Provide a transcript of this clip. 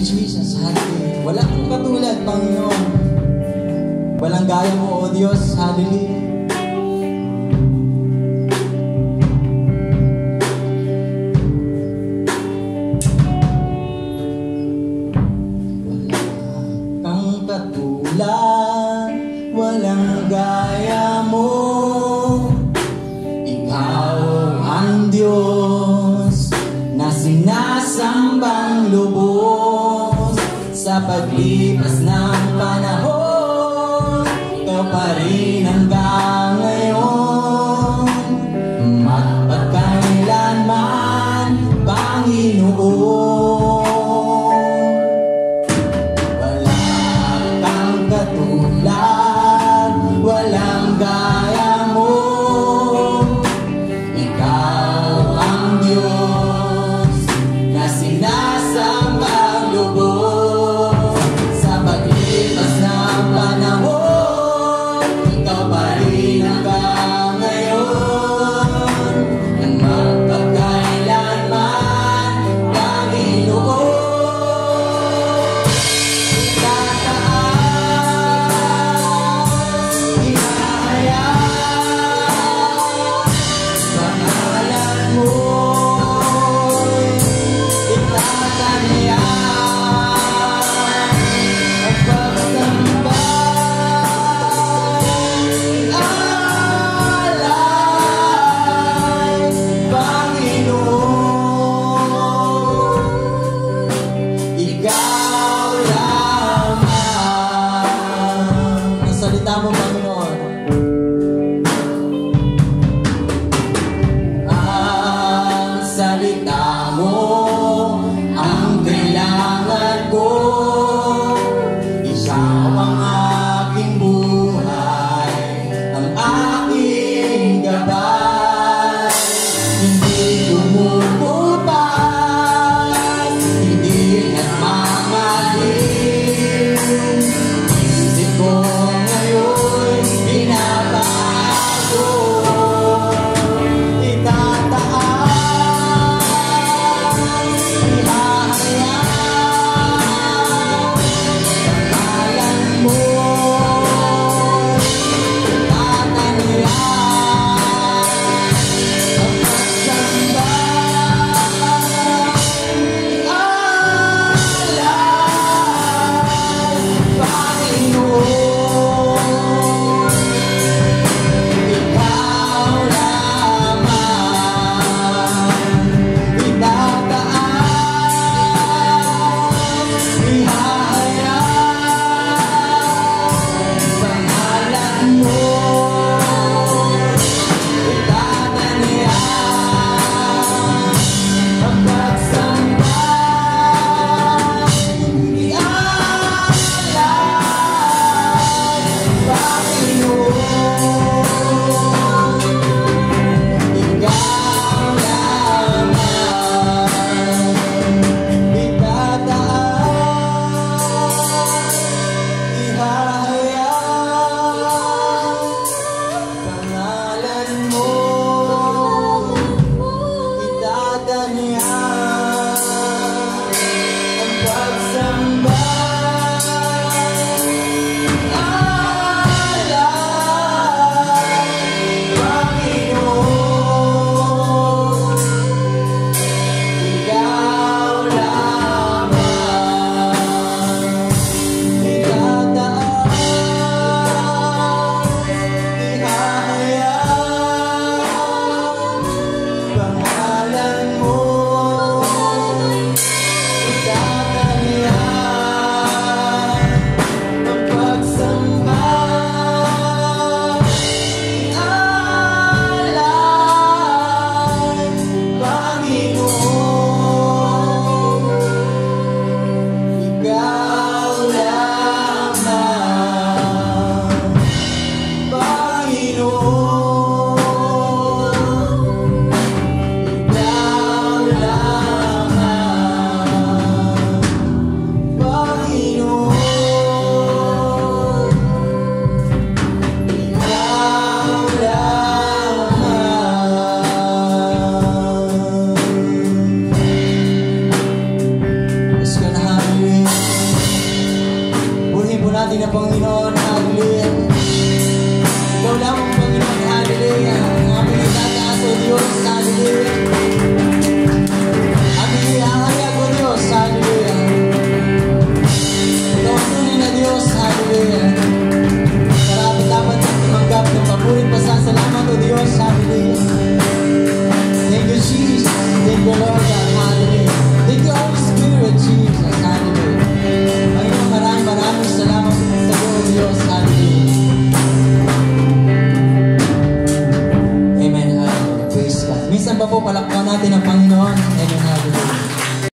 Jesus, hallelujah. Wala kang katulad, Panginoon. Walang gaya mo, O Diyos, hallelujah. Walang gaya mo, ikaw ang Diyos na sinasambang lubos. Sa paglipas ng panahon, ikaw pa rin hanggang ngayon, magpagkailanman, Panginoon. Walang gaya mo, ikaw ang Diyos na sinasambang lubos. Sa paglipas ng panahon, ikaw pa rin natin na Panginoon, hallelujah. Ikaw lamang Panginoon, hallelujah. Ang aming itataas o Diyos, hallelujah. Aming ihahayag o Diyos, hallelujah. Ikaw ang tunay na Diyos, hallelujah. Dapat natin tumanggap ng paburing pasasalamat o Diyos, hallelujah.